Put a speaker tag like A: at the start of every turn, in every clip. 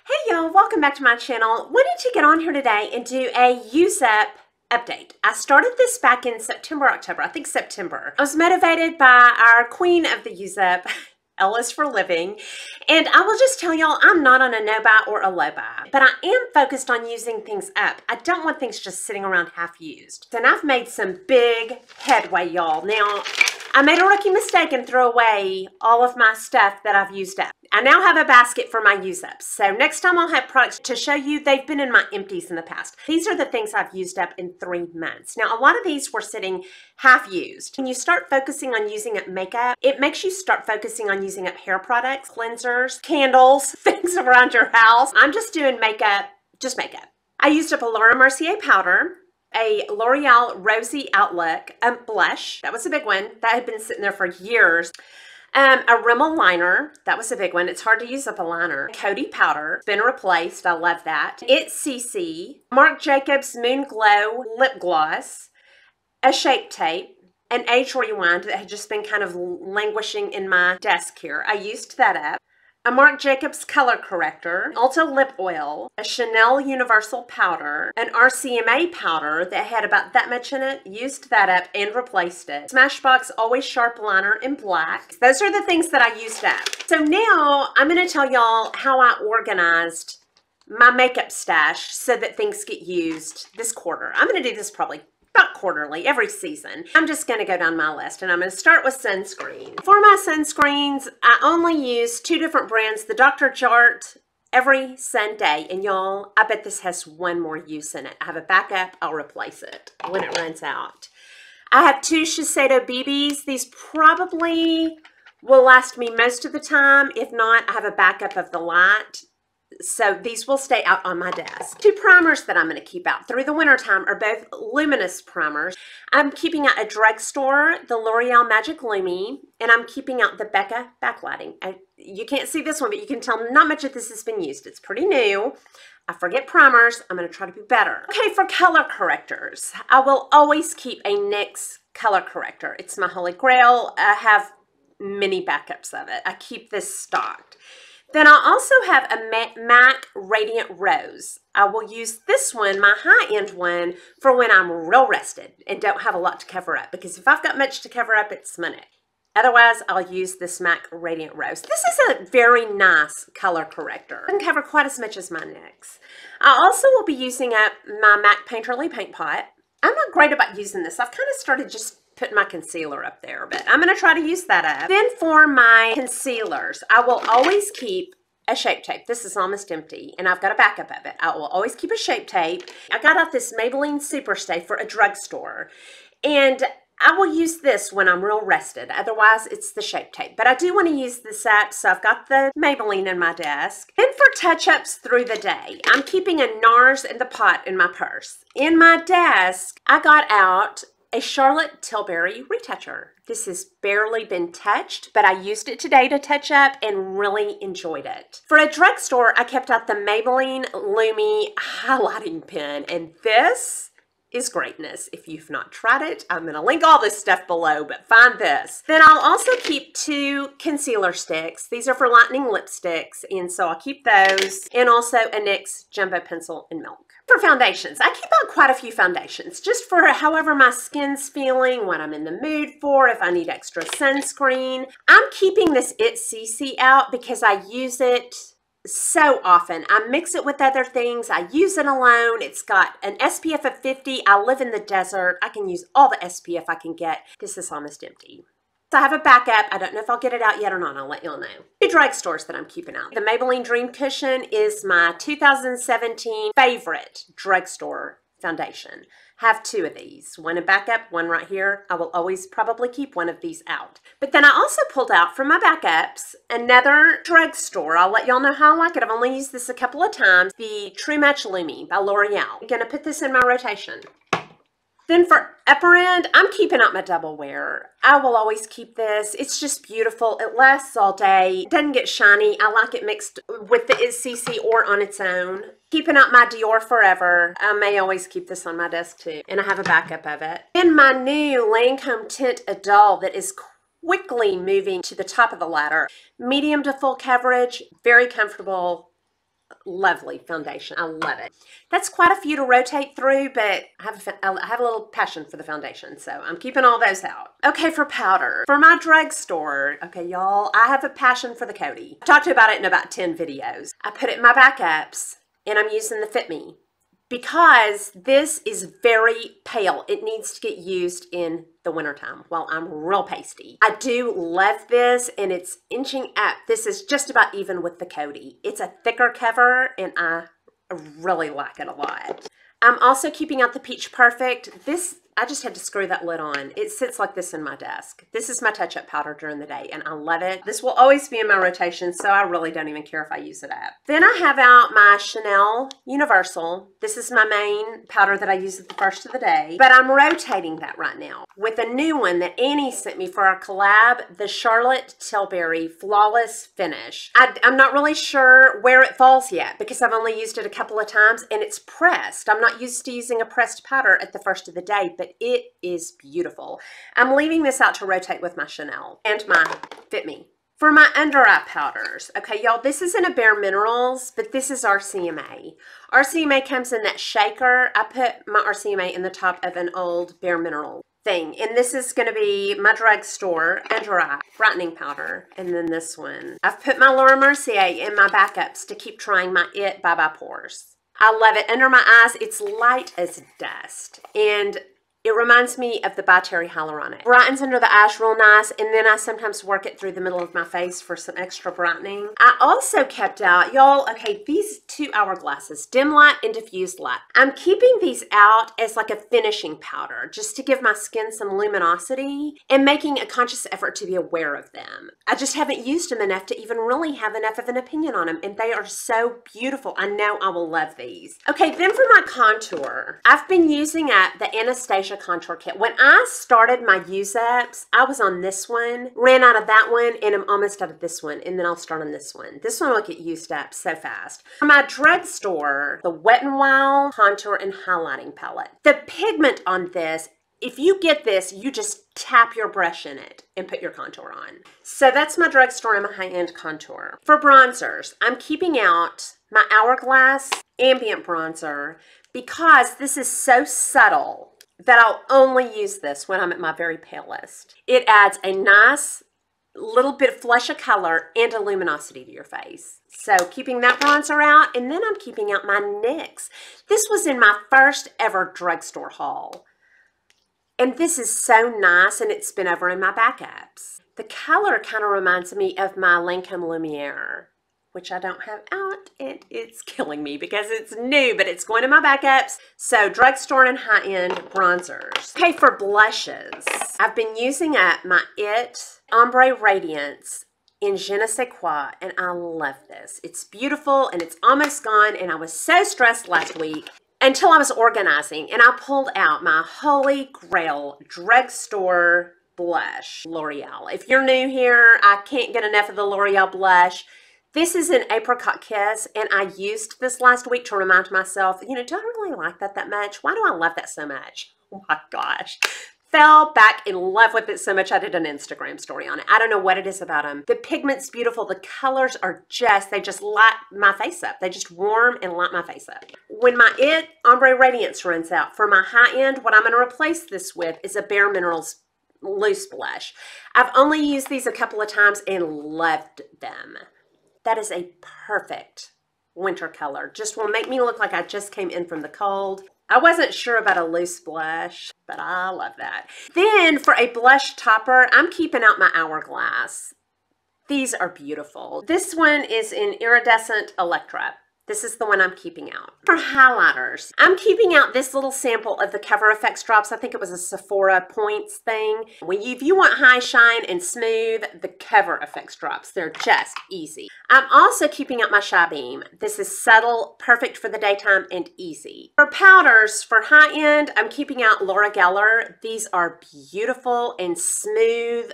A: Hey y'all, welcome back to my channel. Wanted to get on here today and do a Use Up update. I started this back in September, October, I think September. I was motivated by our queen of the Use Up, Ellis for Living, and I will just tell y'all I'm not on a no buy or a low buy, but I am focused on using things up. I don't want things just sitting around half used. And I've made some big headway, y'all. Now, I made a rookie mistake and threw away all of my stuff that I've used up. I now have a basket for my use ups. So next time I'll have products to show you. They've been in my empties in the past. These are the things I've used up in 3 months. Now, a lot of these were sitting half used. When you start focusing on using up makeup, it makes you start focusing on using up hair products, cleansers, candles, things around your house. I'm just doing makeup, just makeup. I used up a Laura Mercier powder, a L'Oreal Rosy Outlook blush. That was a big one. That had been sitting there for years. A Rimmel liner. That was a big one. It's hard to use up a liner. Coty powder. It's been replaced. I love that. It's CC. Marc Jacobs Moon Glow lip gloss. A Shape Tape. An Age Rewind that had just been kind of languishing in my desk here. I used that up. A Marc Jacobs color corrector, Ulta lip oil, a Chanel Universal powder, an RCMA powder that had about that much in it, used that up and replaced it. Smashbox Always Sharp liner in black. Those are the things that I used up. So now I'm going to tell y'all how I organized my makeup stash so that things get used this quarter. I'm going to do this probably about quarterly, every season. I'm just going to go down my list and I'm going to start with sunscreen. For my sunscreens, I only use 2 different brands, the Dr. Jart Every Sunday. And y'all, I bet this has 1 more use in it. I have a backup. I'll replace it when it runs out. I have 2 Shiseido BBs. These probably will last me most of the time. If not, I have a backup of the light. So these will stay out on my desk. 2 primers that I'm going to keep out through the winter time are both luminous primers. I'm keeping out a drugstore, the L'Oreal Magic Lumi, and I'm keeping out the Becca backlighting. You can't see this one, but you can tell not much of this has been used. It's pretty new. I forget primers. I'm going to try to be better. Okay, for color correctors, I will always keep a NYX color corrector. It's my holy grail. I have many backups of it. I keep this stocked. Then I also have a MAC Radiant Rose. I will use this one, my high-end one, for when I'm real rested and don't have a lot to cover up. Because if I've got much to cover up, it's my neck. Otherwise, I'll use this MAC Radiant Rose. This is a very nice color corrector. It doesn't cover quite as much as my NYX. I also will be using up my MAC Painterly Paint Pot. I'm not great about using this. I've kind of started just putting my concealer up there, but I'm going to try to use that up. Then for my concealers, I will always keep a Shape Tape. This is almost empty, and I've got a backup of it. I will always keep a Shape Tape. I got out this Maybelline Superstay for a drugstore, and I will use this when I'm real rested. Otherwise, it's the Shape Tape. But I do want to use this up, so I've got the Maybelline in my desk. Then for touch-ups through the day, I'm keeping a NARS in the pot in my purse. In my desk, I got out a Charlotte Tilbury retoucher. This has barely been touched, but I used it today to touch up and really enjoyed it. For a drugstore, I kept out the Maybelline Lumi highlighting pen, and this is greatness. If you've not tried it, I'm going to link all this stuff below, but find this. Then I'll also keep 2 concealer sticks. These are for lightening lipsticks, and so I'll keep those, and also a NYX Jumbo Pencil in Milk. For foundations, I keep out quite a few foundations, just for however my skin's feeling, what I'm in the mood for, if I need extra sunscreen. I'm keeping this It's CC out because I use it so often. I mix it with other things. I use it alone. It's got an SPF of 50. I live in the desert. I can use all the SPF I can get. This is almost empty. So I have a backup. I don't know if I'll get it out yet or not. I'll let y'all know. 2 drugstores that I'm keeping out. The Maybelline Dream Cushion is my 2017 favorite drugstore foundation. Have 2 of these. One in backup, one right here. I will always probably keep one of these out. But then I also pulled out from my backups another drugstore. I'll let y'all know how I like it. I've only used this a couple of times. The True Match Lumi by L'Oreal. I'm going to put this in my rotation. Then for upper end, I'm keeping out my double wear. I will always keep this. It's just beautiful. It lasts all day. It doesn't get shiny. I like it mixed with the It's CC or on its own. Keeping out my Dior Forever. I may always keep this on my desk too. And I have a backup of it. And my new Lancome Tint Adult that is quickly moving to the top of the ladder. Medium to full coverage. Very comfortable. lovely foundation. I love it. That's quite a few to rotate through, but I have a little passion for the foundation, so I'm keeping all those out. Okay, for powder. For my drugstore, okay, y'all, I have a passion for the Coty. I talked about it in about 10 videos. I put it in my backups, and I'm using the Fit Me because this is very pale. It needs to get used in the wintertime while I'm real pasty. I do love this, and it's inching up. This is just about even with the Coty. It's a thicker cover, and I really like it a lot. I'm also keeping out the Peach Perfect. This, I just had to screw that lid on. It sits like this in my desk. This is my touch-up powder during the day, and I love it. This will always be in my rotation, so I really don't even care if I use it up. Then I have out my Chanel Universal. This is my main powder that I use at the first of the day, but I'm rotating that right now with a new one that Annie sent me for our collab, the Charlotte Tilbury Flawless Finish. I'm not really sure where it falls yet because I've only used it a couple of times, and it's pressed. I'm not used to using a pressed powder at the first of the day, but it is beautiful. I'm leaving this out to rotate with my Chanel and my Fit Me. For my under eye powders, okay, y'all, this isn't a Bare Minerals, but this is RCMA. RCMA comes in that shaker. I put my RCMA in the top of an old Bare Mineral thing, and this is going to be my drugstore under eye brightening powder, and then this one. I've put my Laura Mercier in my backups to keep trying my It Bye Bye Pores. I love it. Under my eyes, it's light as dust, and it reminds me of the By Terry Hyaluronic. Brightens under the eyes real nice, and then I sometimes work it through the middle of my face for some extra brightening. I also kept out, y'all, okay, these 2 hourglasses, dim light and diffused light. I'm keeping these out as like a finishing powder, just to give my skin some luminosity and making a conscious effort to be aware of them. I just haven't used them enough to even really have enough of an opinion on them, and they are so beautiful. I know I will love these. Okay, then for my contour, I've been using up the Anastasia contour kit. When I started my use-ups, I was on this one, ran out of that one, and I'm almost out of this one, and then I'll start on this one. This one will get used up so fast. For my drugstore, the Wet n Wild Contour and Highlighting Palette. The pigment on this, if you get this, you just tap your brush in it and put your contour on. So that's my drugstore and my high-end contour. For bronzers, I'm keeping out my Hourglass Ambient Bronzer because this is so subtle that I'll only use this when I'm at my very palest. It adds a nice little bit of flush of color and a luminosity to your face. So keeping that bronzer out, and then I'm keeping out my NYX. This was in my first ever drugstore haul. And this is so nice, and it's been over in my backups. The color kind of reminds me of my Lancome Lumiere, which I don't have out, and it's killing me because it's new, but it's going to my backups. So drugstore and high-end bronzers. Okay, for blushes, I've been using up my It Ombre Radiance in Je ne sais quoi, and I love this. It's beautiful, and it's almost gone, and I was so stressed last week until I was organizing, and I pulled out my Holy Grail drugstore blush, L'Oreal. If you're new here, I can't get enough of the L'Oreal blush. This is an Apricot Kiss, and I used this last week to remind myself, you know, do I really like that much? Why do I love that so much? Oh my gosh. Fell back in love with it so much I did an Instagram story on it. I don't know what it is about them. The pigment's beautiful. The colors are they just light my face up. They just warm and light my face up. When my It Ombre Radiance runs out, for my high end, what I'm going to replace this with is a Bare Minerals loose blush. I've only used these a couple of times and loved them. That is a perfect winter color. Just will make me look like I just came in from the cold. I wasn't sure about a loose blush, but I love that. Then for a blush topper, I'm keeping out my Hourglass. These are beautiful. This one is in Iridescent Electra. This is the one I'm keeping out. For highlighters, I'm keeping out this little sample of the Cover FX drops. I think it was a Sephora Points thing. If you want high shine and smooth, the Cover FX drops, they're just easy. I'm also keeping out my Shy Beam. This is subtle, perfect for the daytime, and easy. For powders, for high end, I'm keeping out Laura Geller. These are beautiful and smooth.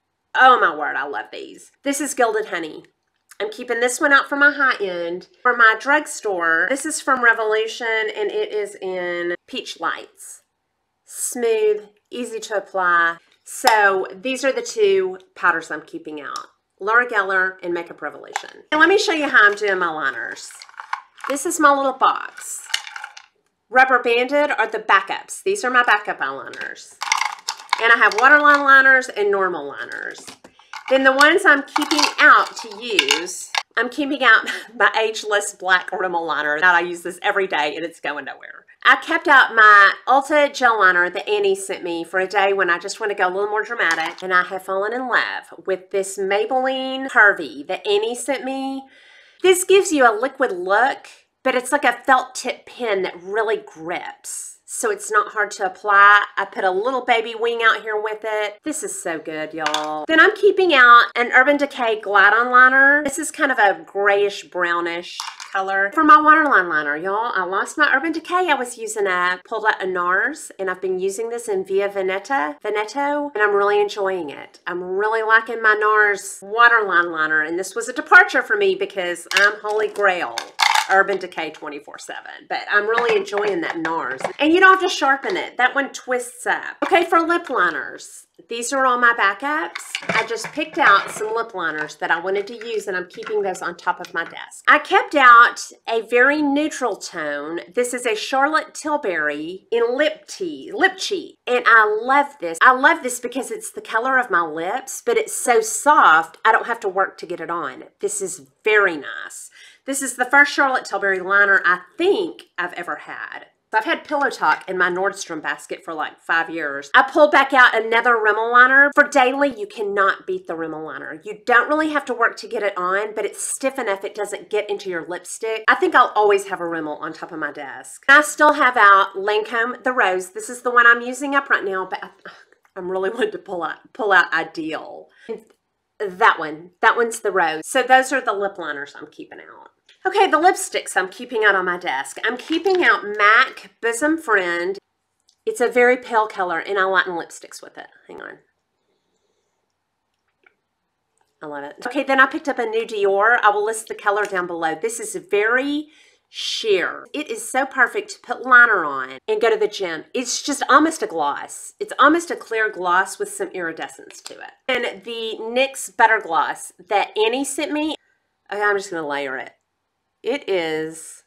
A: Oh my word, I love these. This is Gilded Honey. I'm keeping this one out for my high end. For my drugstore, this is from Revolution, and it is in Peach Lights. Smooth, easy to apply. So these are the two powders I'm keeping out. Laura Geller and Makeup Revolution. And let me show you how I'm doing my liners. This is my little box. Rubber banded are the backups. These are my backup eyeliners. And I have waterline liners and normal liners. Then the ones I'm keeping out to use, I'm keeping out my ageless black Rimmel liner. I use this every day and it's going nowhere. I kept out my Ulta gel liner that Annie sent me for a day when I just want to go a little more dramatic. And I have fallen in love with this Maybelline Curvy that Annie sent me. This gives you a liquid look, but it's like a felt tip pen that really grips. So it's not hard to apply. I put a little baby wing out here with it. This is so good, y'all. Then I'm keeping out an Urban Decay Glide On Liner. This is kind of a grayish brownish color. For my waterline liner, y'all, I lost my Urban Decay. I was using pulled out a NARS, and I've been using this in Via Veneto, and I'm really enjoying it. I'm really liking my NARS waterline liner, and this was a departure for me because I'm Holy Grail Urban Decay 24/7, but I'm really enjoying that NARS. And you don't have to sharpen it. That one twists up. Okay, for lip liners, these are all my backups. I just picked out some lip liners that I wanted to use, and I'm keeping those on top of my desk. I kept out a very neutral tone. This is a Charlotte Tilbury in Lip Cheat, and I love this. I love this because it's the color of my lips, but it's so soft, I don't have to work to get it on. This is very nice. This is the first Charlotte Tilbury liner I think I've ever had. I've had Pillow Talk in my Nordstrom basket for like 5 years. I pulled back out another Rimmel liner. For daily, you cannot beat the Rimmel liner. You don't really have to work to get it on, but it's stiff enough it doesn't get into your lipstick. I think I'll always have a Rimmel on top of my desk. I still have out Lancome The Rose. This is the one I'm using up right now, but I'm really wanting to pull out Ideal. That one's the Rose. So those are the lip liners I'm keeping out. Okay, the lipsticks I'm keeping out on my desk. I'm keeping out MAC Bosom Friend. It's a very pale color, and I lighten lipsticks with it. Hang on. I love it. Okay, then I picked up a new Dior. I will list the color down below. This is very sheer. It is so perfect to put liner on and go to the gym. It's just almost a gloss. It's almost a clear gloss with some iridescence to it. And the NYX Butter Gloss that Annie sent me, okay, I'm just going to layer it. It is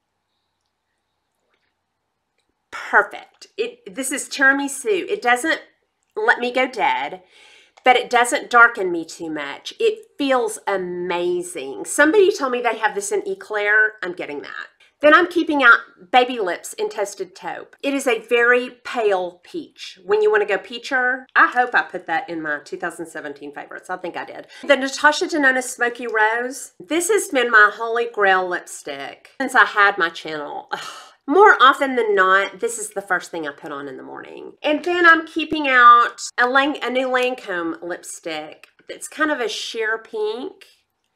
A: perfect. This is tiramisu. It doesn't let me go dead, but it doesn't darken me too much. It feels amazing. Somebody told me they have this in Eclair. I'm getting that. Then I'm keeping out Baby Lips in Toasted Taupe. It is a very pale peach. When you want to go peacher, I hope I put that in my 2017 favorites. I think I did. The Natasha Denona Smoky Rose. This has been my holy grail lipstick since I had my channel. Ugh. More often than not, this is the first thing I put on in the morning. And then I'm keeping out a new Lancome lipstick. It's kind of a sheer pink.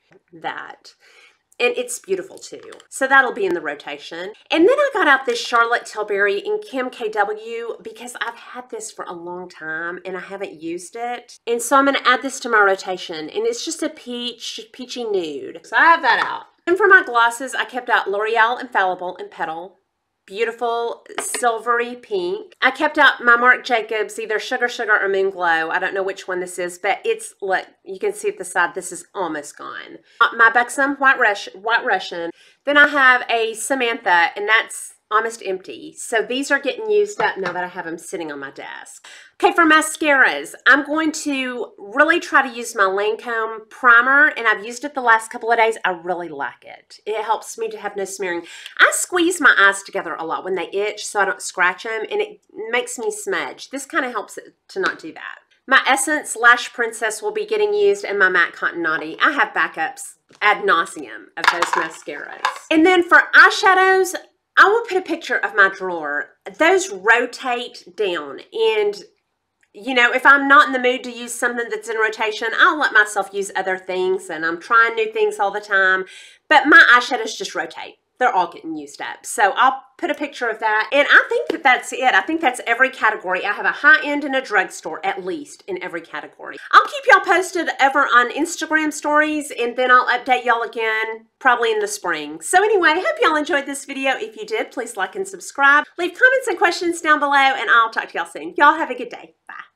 A: And it's beautiful too. So that'll be in the rotation. And then I got out this Charlotte Tilbury in Kim KW because I've had this for a long time and I haven't used it. And so I'm going to add this to my rotation. And it's just a peachy nude. So I have that out. And for my glosses, I kept out L'Oreal Infallible in Petal. Beautiful silvery pink. I kept out my Marc Jacobs, either Sugar Sugar or Moon Glow. I don't know which one this is, but it's, look, you can see at the side, this is almost gone. My Buxom White Russian. Then I have a Samantha, and that's almost empty. So these are getting used up now that I have them sitting on my desk. Okay, for mascaras, I'm going to really try to use my Lancome primer, and I've used it the last couple of days. I really like it. It helps me to have no smearing. I squeeze my eyes together a lot when they itch so I don't scratch them, and it makes me smudge. This kind of helps it to not do that. My Essence Lash Princess will be getting used, and my MAC Cotton Naughty. I have backups ad nauseum of those mascaras. And then for eyeshadows, I will put a picture of my drawer. Those rotate down, and you know, if I'm not in the mood to use something that's in rotation, I'll let myself use other things, and I'm trying new things all the time. But my eyeshadows just rotate. They're all getting used up. So I'll put a picture of that. And I think that that's it. I think that's every category. I have a high-end and a drugstore, at least, in every category. I'll keep y'all posted over on Instagram stories, and then I'll update y'all again probably in the spring. So anyway, I hope y'all enjoyed this video. If you did, please like and subscribe. Leave comments and questions down below, and I'll talk to y'all soon. Y'all have a good day. Bye.